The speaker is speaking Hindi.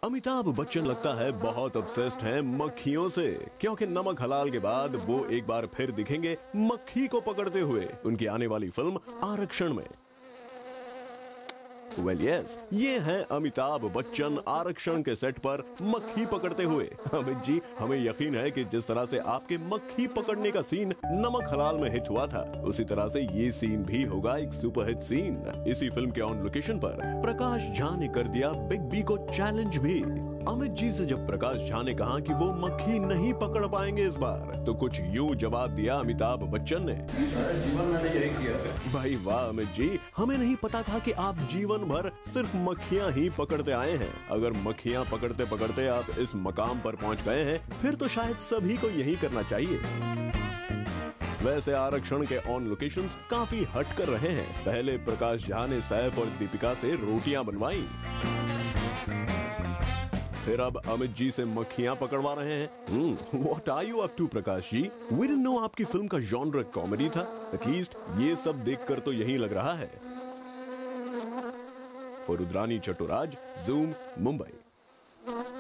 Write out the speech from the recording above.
अमिताभ बच्चन लगता है बहुत ऑब्सेस्ड हैं मक्खियों से, क्योंकि नमक हलाल के बाद वो एक बार फिर दिखेंगे मक्खी को पकड़ते हुए उनकी आने वाली फिल्म आरक्षण में। वेल यस, ये हैं अमिताभ बच्चन आरक्षण के सेट पर मक्खी पकड़ते हुए। अमित जी, हमें यकीन है कि जिस तरह से आपके मक्खी पकड़ने का सीन नमक हलाल में हिट हुआ था, उसी तरह से ये सीन भी होगा एक सुपरहिट सीन। इसी फिल्म के ऑन लोकेशन पर प्रकाश झा ने कर दिया बिग बी को चैलेंज भी। अमित जी से जब प्रकाश झा ने कहा कि वो मक्खी नहीं पकड़ पाएंगे इस बार, तो कुछ यूं जवाब दिया अमिताभ बच्चन ने, जीवन मैंने यही किया। भाई वाह अमित जी, हमें नहीं पता था कि आप जीवन भर सिर्फ मक्खियां ही पकड़ते आए हैं। अगर मक्खियां पकड़ते पकड़ते आप इस मकाम पर पहुंच गए हैं, फिर तो शायद सभी को यही करना चाहिए। वैसे आरक्षण के ऑन लोकेशंस काफी हट कर रहे हैं। पहले प्रकाश झा ने सैफ और दीपिका से रोटियां बनवाई, फिर अब अमित जी से मक्खियां पकड़वा रहे हैं। What are you up to Prakash ji? We didn't know आपकी फिल्म का जॉनर कॉमेडी था। एटलीस्ट ये सब देखकर तो यही लग रहा है। फरुद्रानी चट्टोराज, ज़ूम, मुंबई।